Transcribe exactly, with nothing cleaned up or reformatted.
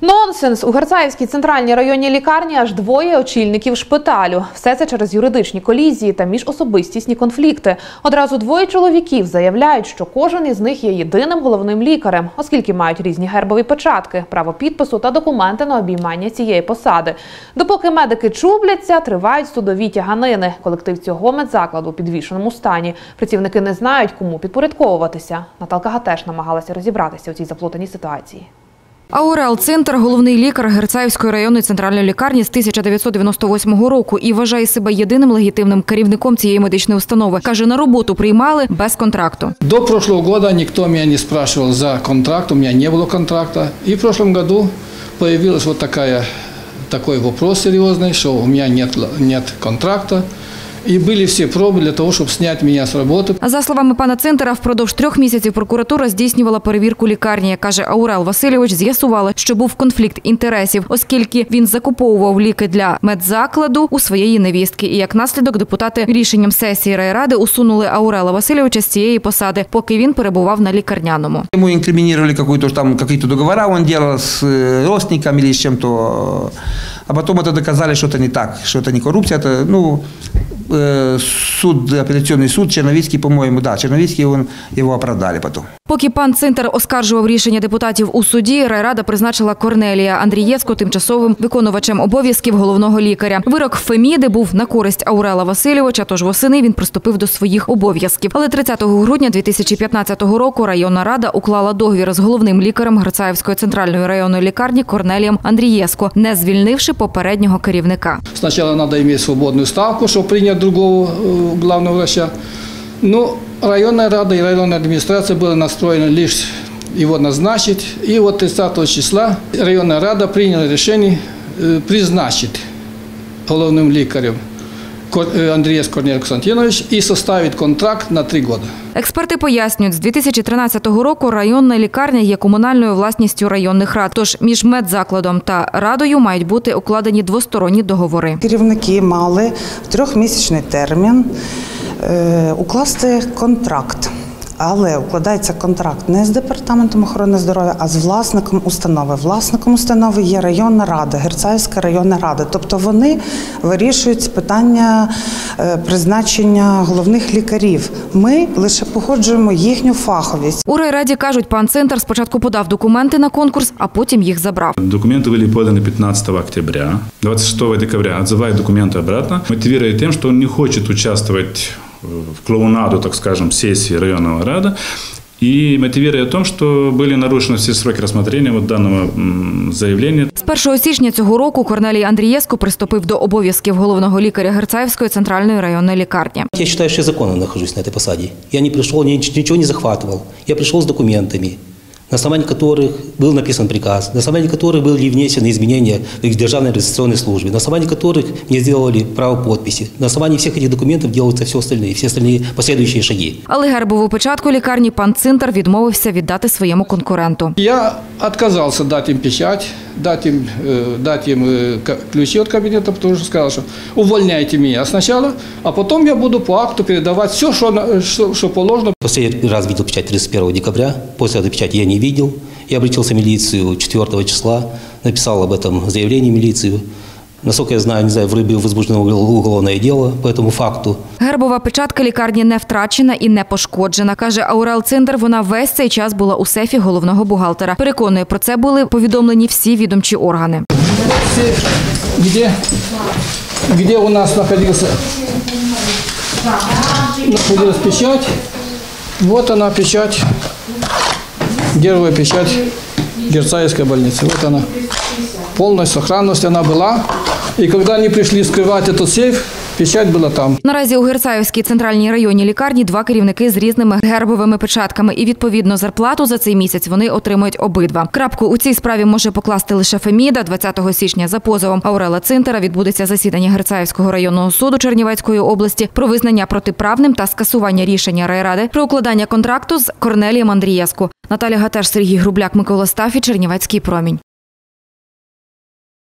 Нонсенс! У Герцаївській центральній районній лікарні аж двоє очільників шпиталю. Все це через юридичні колізії та міжособистісні конфлікти. Одразу двоє чоловіків заявляють, що кожен із них є єдиним головним лікарем, оскільки мають різні гербові печатки, право підпису та документи на обіймання цієї посади. Допоки медики чубляться, тривають судові тяганини. Колектив цього медзакладу у підвішеному стані. Працівники не знають, кому підпорядковуватися. Наталка Гатеш намагалася розібратися у цій заплутаній ситуації. Аурел Цинтер – головний лікар Герцаївської районної центральної лікарні з тисяча дев'ятсот дев'яносто восьмого року і вважає себе єдиним легітимним керівником цієї медичної установи. Каже, на роботу приймали без контракту. До прошлого року ніхто мене не спрашивал за контракт, у мене не було контракту. І в прошлом году появилась вот такая, такой вопрос серьезный, что у меня нет, нет контракта. І були всі проби для того, щоб зняти мене з роботи. За словами пана Цинтера, впродовж трьох місяців прокуратура здійснювала перевірку лікарні. Каже, Аурел Васильович з'ясувала, що був конфлікт інтересів, оскільки він закуповував ліки для медзакладу у своєї невістки. І як наслідок депутати рішенням сесії райради усунули Аурела Васильовича з цієї посади, поки він перебував на лікарняному. Йому інкримінували якісь там якісь договори, він робив з родственниками або з чим-то. А потім це доказали, що це не так, що це не корупція, це, ну, суд, апеляційний суд, Черновицький, по-моєму, да, Черновицький, він, його оправдали потім. Поки пан Цинтер оскаржував рішення депутатів у суді, райрада призначила Корнелія Андрієвську тимчасовим виконувачем обов'язків головного лікаря. Вирок Феміди був на користь Аурела Васильовича, тож восени він приступив до своїх обов'язків. Але тридцятого грудня дві тисячі п'ятнадцятого року районна рада уклала договір з головним лікарем Герцаївської центральної районної лікарні Корнелієм Андрієвським, не звільнивши попереднього керівника. Спочатку треба мати свободну ставку, щоб прийняти другого главного врача. Ну, районная рада и районная администрация были настроены лишь его назначить. И вот тридцатого числа районная рада приняла решение призначить головным лекарем Андрієвського Корнелія Константиновича і составить контракт на три роки. Експерти пояснюють, з дві тисячі тринадцятого року районна лікарня є комунальною власністю районних рад. Тож між медзакладом та радою мають бути укладені двосторонні договори. Керівники мали в трьохмісячний термін укласти контракт. Але укладається контракт не з Департаментом охорони здоров'я, а з власником установи. Власником установи є районна рада, Герцаївська районна рада. Тобто вони вирішують питання призначення головних лікарів. Ми лише погоджуємо їхню фаховість. У райраді кажуть, пан Цинтер спочатку подав документи на конкурс, а потім їх забрав. Документи були подані п'ятнадцятого октября. двадцять шестого декабря відзиває документи обратно, мотивує тим, що він не хоче участвувати в клоунаду, так скажем, сессии районного рада и мотивируя о том, что были нарушены все сроки рассмотрения вот данного заявления. З першого січня цього року Корнелій Андрієвський приступив до обов'язків головного лікаря Герцаївської центральної районної лікарні. Я вважаю, що я законно нахожусь на цій посаді. Я не прийшов, нічого не захватував. Я прийшов з документами, на основании которых был написан приказ, на основании которых были внесены изменения в Державной регистрационной службе, на основании которых мне сделали право подписи. На основании всех этих документов делаются все остальные, все остальные последующие шаги. Але гербову печатку лікарні пан Цинтер відмовився віддати своєму конкуренту. Я отказался дать им печать, дать им, дать им ключи от кабинета, потому что сказал, что увольняйте меня сначала, а потом я буду по акту передавать все, что, что, что положено. Последний раз видел печать тридцать первого декабря, после этой печати я не видел. Я обратился в милицию четвёртого числа, написал об этом заявление в милицию. Насколько я знаю, не знаю, в Рыбе возбуждено уголовное дело по этому факту. Гербова печатка лікарні не втрачена і не пошкоджена. Каже Аурел Цинтер, вона весь цей час була у сейфі головного бухгалтера. Переконує, про це були повідомлені всі відомчі органи. Сейф, где, где у нас находился, находилась печать. Вот она печать, гербовая печать Герцаївської больницы. Вот она. Полная сохранность она была. И когда они пришли скрывать этот сейф, печать була там. Наразі у Герцаївській центральній районній лікарні два керівники з різними гербовими печатками. І, відповідно, зарплату за цей місяць вони отримують обидва. Крапку у цій справі може покласти лише Феміда. двадцятого січня за позовом Аурела Цинтера відбудеться засідання Герцаївського районного суду Чернівецької області про визнання протиправним та скасування рішення райради про укладання контракту з Корнелієм Андрієвським. Наталя Гатеш, Сергій Грубляк, Микола Стафі, Чернівецький промінь.